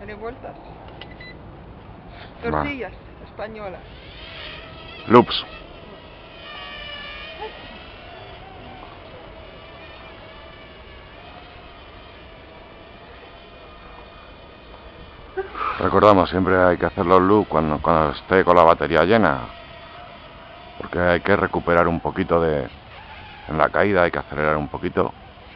Daré vueltas. Tortillas españolas. Loops. Recordamos, siempre hay que hacer los loops cuando esté con la batería llena, porque hay que recuperar un poquito en la caída, hay que acelerar un poquito.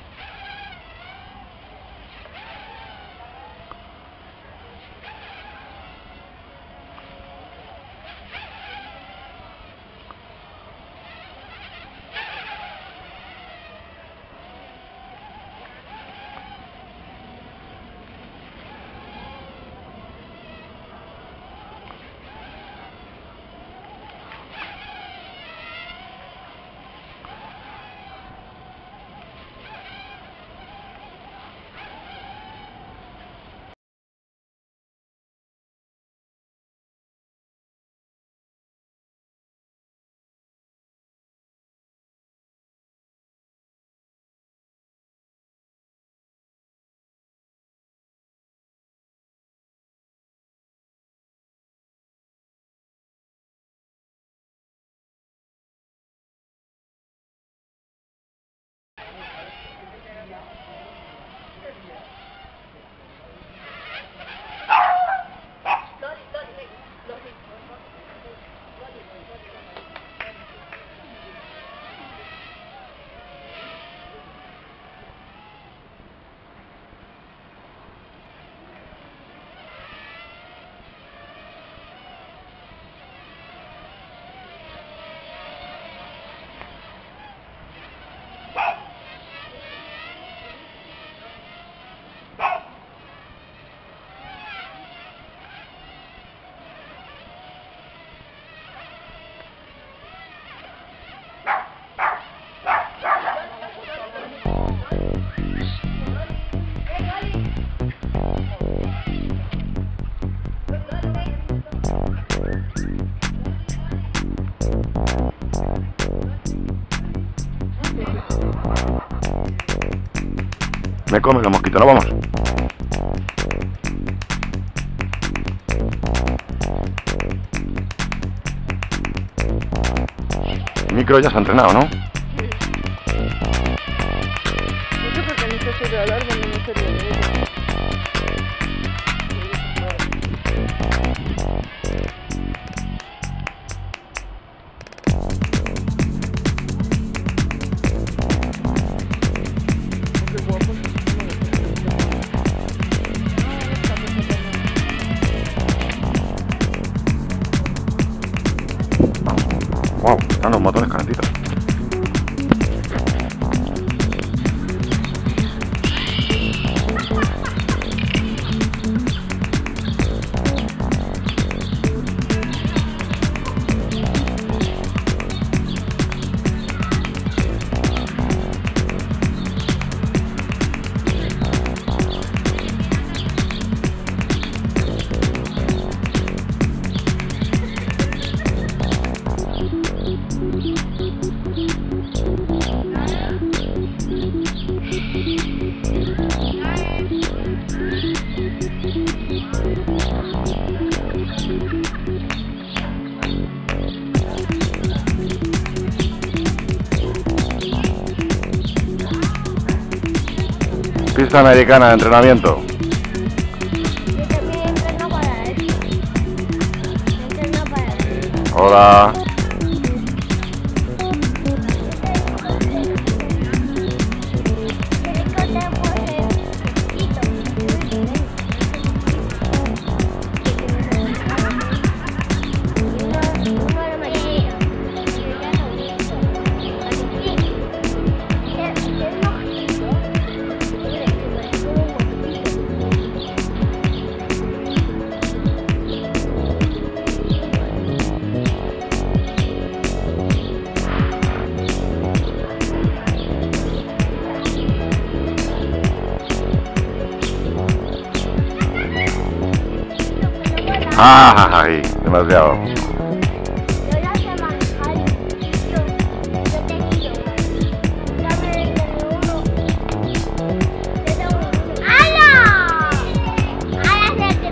Me comen los mosquitos, ¿no? Vamos. El micro ya se ha entrenado, ¿no? No sé por qué no se suele hablar cuando no se ríe de ella. Wow, están los motores calentitos. Pista americana de entrenamiento. Yo también entreno para esto. Entreno para esto. Hola. ¡Ay! Demasiado. Yo la sé manejar. Yo te guío. Dame el uno. Te doy uno. ¡Hala! ¡Hala!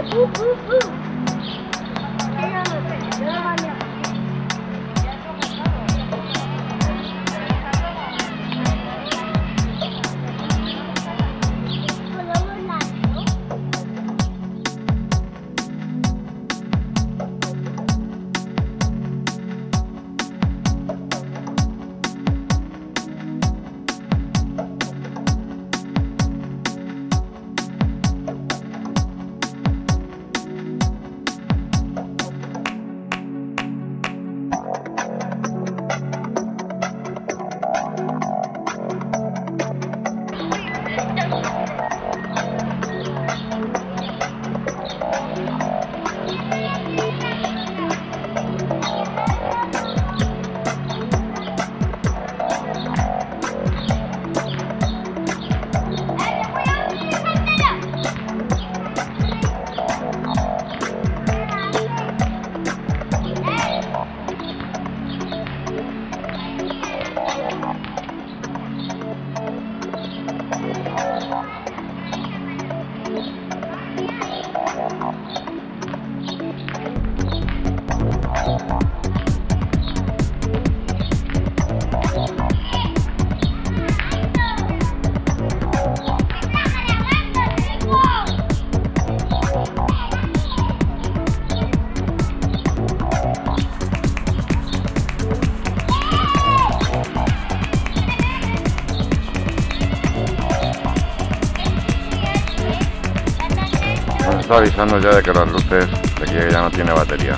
Nos está avisando ya de que las luces, de que ya no tiene batería.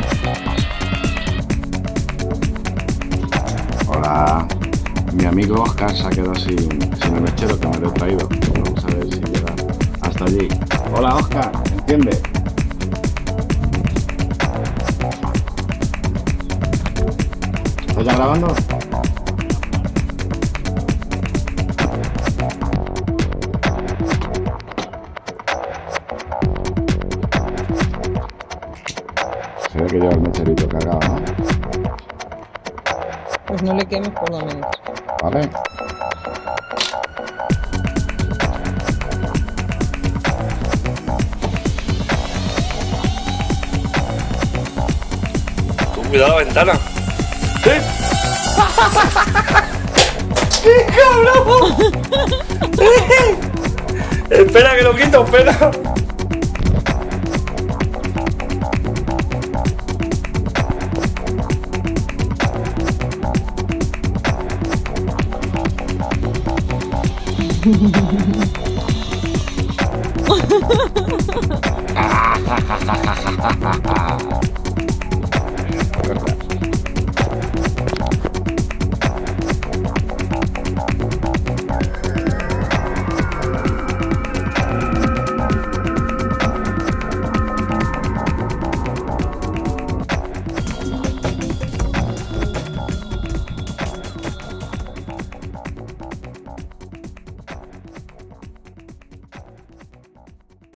Hola, mi amigo Oscar se ha quedado sin el mechero que me lo he traído. Vamos a ver si llega hasta allí. Hola Oscar, ¿entiende? ¿Estás ya grabando? Se ve que lleva el mecherito cargado, ¿no? Pues no le quemes por lo menos. ¿Vale? Tú, cuidado la ventana. ¿Sí? ¡Qué cabrón! Espera que lo quito, espera.